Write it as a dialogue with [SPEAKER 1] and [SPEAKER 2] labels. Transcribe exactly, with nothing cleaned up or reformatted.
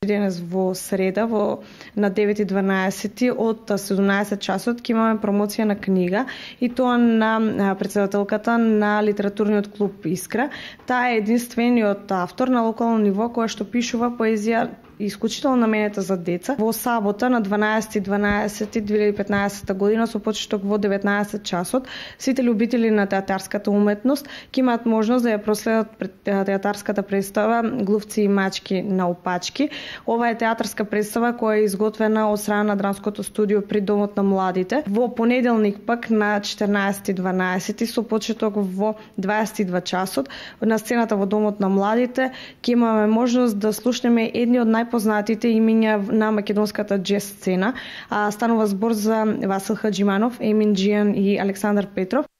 [SPEAKER 1] Денес во среда во на девет и дванаесет од седумнаесет часот ќе имаме промоција на книга и тоа на претседателката на литературниот клуб Искра. Таа е единствениот автор на локално ниво која што пишува поезија исклучително наменета за деца. Во сабота на дванаесети дванаесети две илјади и петнаесета година со почеток во деветнаесет часот сите љубители на театарската уметност ќе имаат можност да ја проследат театарската представа Глувци и мачки на опачки. Ова е театарска представа која е изготвена од страна на драмското студио при Домот на младите. Во понеделник пак на четрнаесети дванаесети со почеток во дваесет и два часот на сцената во Домот на младите ќе имаме можност да слушнеме едни од најпознатите имиња на македонската джез сцена. А станува збор за Васил Хаџиманов, Емин Џијан и Александар Петров.